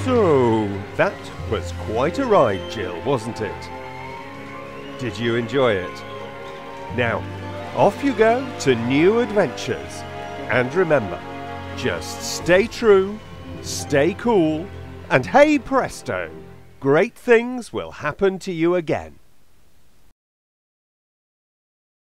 So, that was quite a ride, Jill, wasn't it? Did you enjoy it? Now, off you go to new adventures. And remember, just stay true, stay cool, and hey presto, great things will happen to you again.